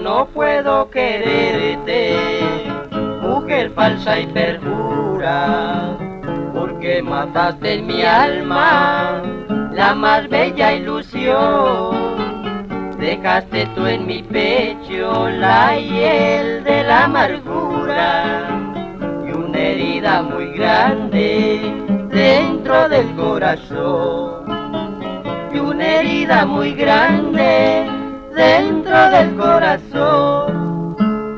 no puedo quererte, mujer falsa y perjura, porque mataste en mi alma la más bella ilusión. Dejaste tú en mi pecho la hiel de la amargura y una herida muy grande dentro del corazón. Y una herida muy grande dentro del corazón.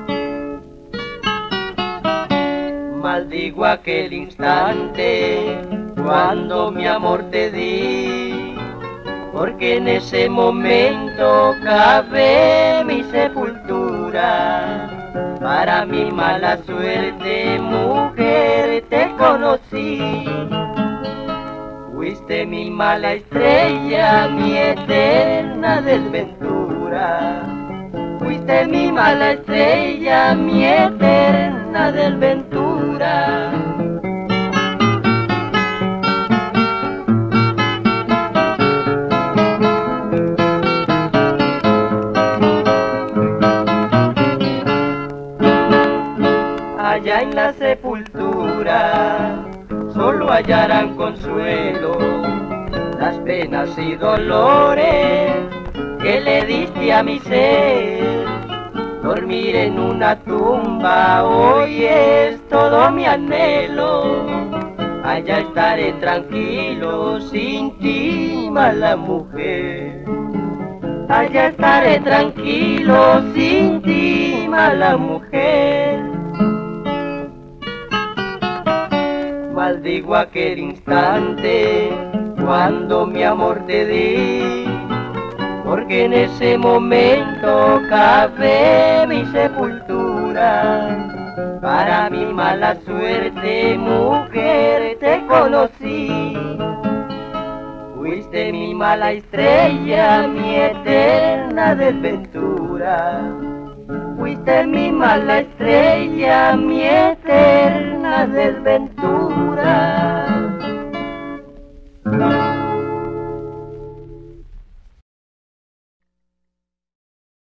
Maldigo aquel instante cuando mi amor te di, porque en ese momento cavé mi sepultura. Para mi mala suerte, mujer, te conocí. Fuiste mi mala estrella, mi eterna desventura. Fuiste mi mala estrella, mi eterna desventura. Allá en la sepultura solo hallarán consuelo las penas y dolores que le diste a mi ser. Dormir en una tumba hoy es todo mi anhelo. Allá estaré tranquilo sin ti, mala mujer. Allá estaré tranquilo sin ti, mala mujer. Maldigo aquel instante cuando mi amor te di, porque en ese momento cavé mi sepultura. Para mi mala suerte, mujer, te conocí. Fuiste mi mala estrella, mi eterna desventura. Fuiste mi mala estrella, mi eterna desventura.